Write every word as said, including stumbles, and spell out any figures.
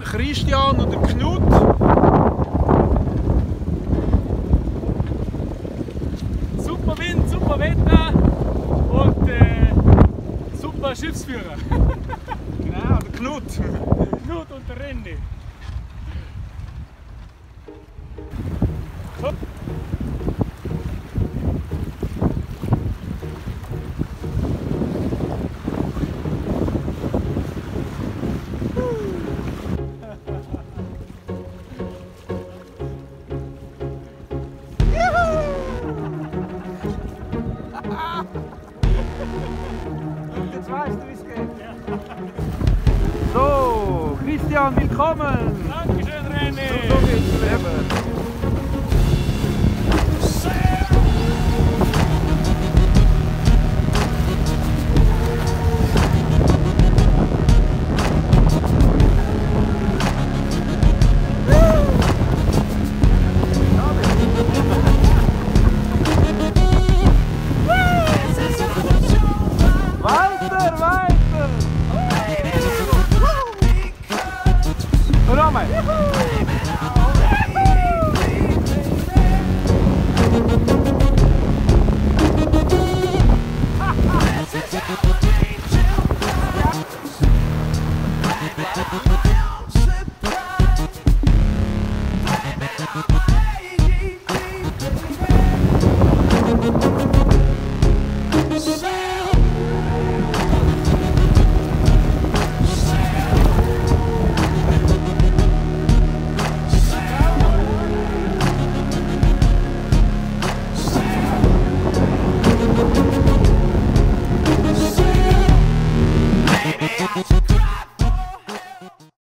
Christian und der Knut. Super Wind, super Wetter und äh, super Schiffsführer. Genau, der Knut. Knut und der René. Hopp. Jetzt weißt du, wie es geht. So, Christian, willkommen! Dankeschön, René! So geht's im Leben.